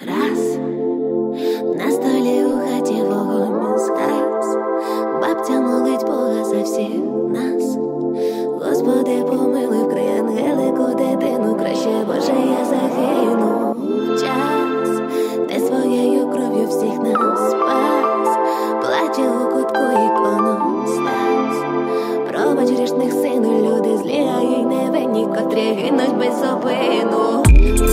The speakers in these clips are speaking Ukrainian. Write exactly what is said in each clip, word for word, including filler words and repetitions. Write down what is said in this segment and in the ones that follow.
Раз на столі у хаті вогонь згас, бабця молить Бога за всіх нас. Господи, помилуй, вкрий ангелику дитину, краще, Боже, я загину. Час, ти своєю кров'ю всіх нас спас, плаче у кутку іконостас. Пробач грішних сину, люди злі, а й невинні, котрі гинуть без зупину.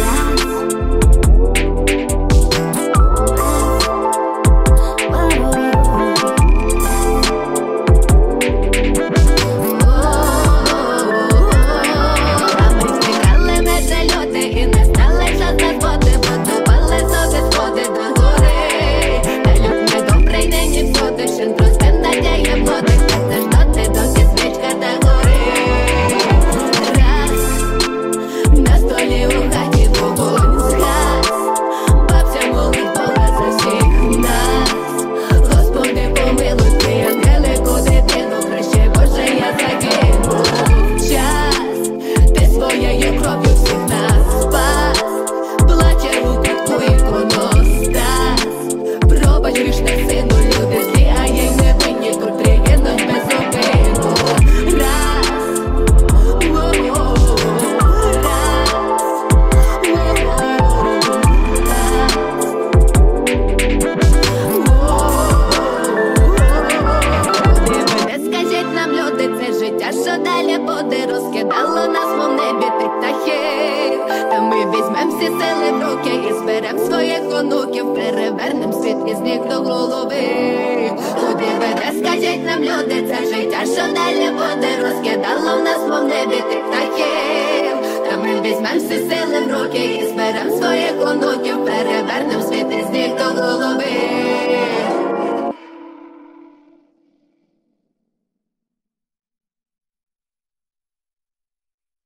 Що далі буде, розкидало нас, мов небі тих птахів. Та ми візьмем всі сили в руки і зберем своїх онуків, перевернем світ із ніг до голови. Куди веде, скажіть нам, люди, це життя, що далі буде, розкидало в нас, мов небі тих птахів. Та ми візьмем всі сили в руки і зберем своїх онуків, перевернем світ із ніг до голови.